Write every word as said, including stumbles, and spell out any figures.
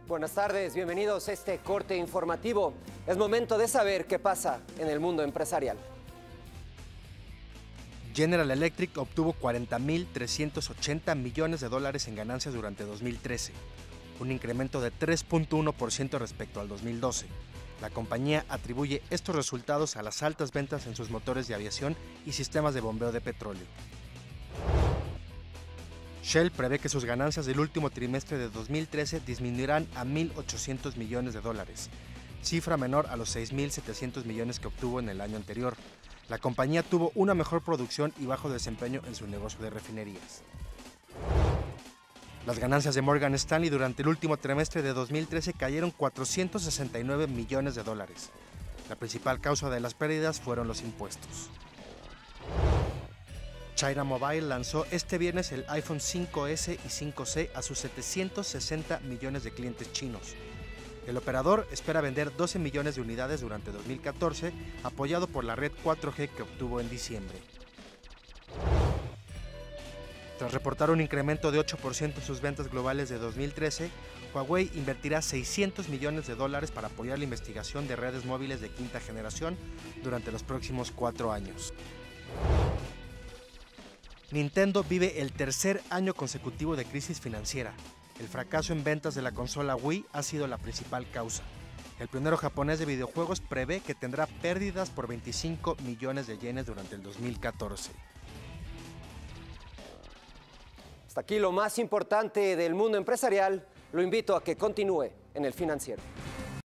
Buenas tardes, bienvenidos a este corte informativo. Es momento de saber qué pasa en el mundo empresarial. General Electric obtuvo cuarenta mil trescientos ochenta millones de dólares en ganancias durante dos mil trece, un incremento de tres punto uno por ciento respecto al dos mil doce. La compañía atribuye estos resultados a las altas ventas en sus motores de aviación y sistemas de bombeo de petróleo. Shell prevé que sus ganancias del último trimestre de dos mil trece disminuirán a mil ochocientos millones de dólares, cifra menor a los seis mil setecientos millones que obtuvo en el año anterior. La compañía tuvo una mejor producción y bajo desempeño en su negocio de refinerías. Las ganancias de Morgan Stanley durante el último trimestre de dos mil trece cayeron cuatrocientos sesenta y nueve millones de dólares. La principal causa de las pérdidas fueron los impuestos. China Mobile lanzó este viernes el iPhone cinco ese y cinco ce a sus setecientos sesenta millones de clientes chinos. El operador espera vender doce millones de unidades durante dos mil catorce, apoyado por la red cuatro G que obtuvo en diciembre. Tras reportar un incremento de ocho por ciento en sus ventas globales de dos mil trece, Huawei invertirá seiscientos millones de dólares para apoyar la investigación de redes móviles de quinta generación durante los próximos cuatro años. Nintendo vive el tercer año consecutivo de crisis financiera. El fracaso en ventas de la consola Wii ha sido la principal causa. El pionero japonés de videojuegos prevé que tendrá pérdidas por veinticinco millones de yenes durante el dos mil catorce. Hasta aquí lo más importante del mundo empresarial. Lo invito a que continúe en El Financiero.